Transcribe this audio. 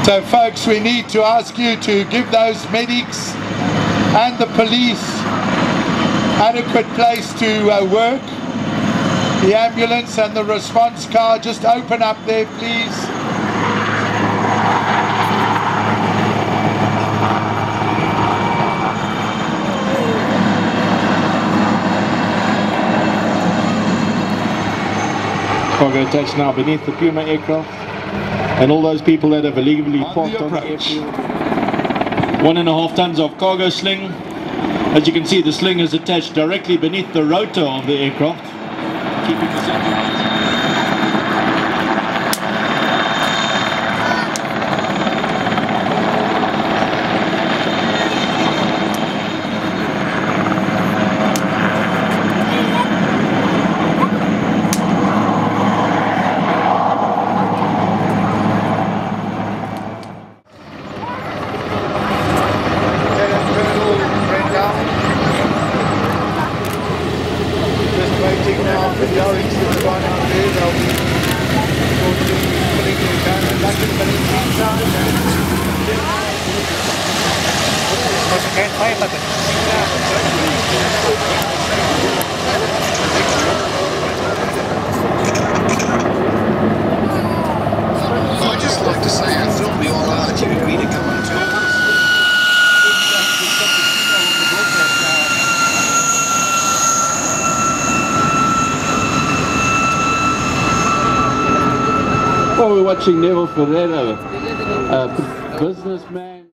So folks, we need to ask you to give those medics and the police adequate place to work. The ambulance and the response car, just open up there please. Cargo attached now beneath the Puma aircraft, and all those people that have illegally parked on the airfield. 1.5 tons of cargo sling. As you can see, the sling is attached directly beneath the rotor of the aircraft, keeping the subject. I'd just like to say I thought we all asked you to come on to it. Well, we're watching Neville Ferreira, a businessman.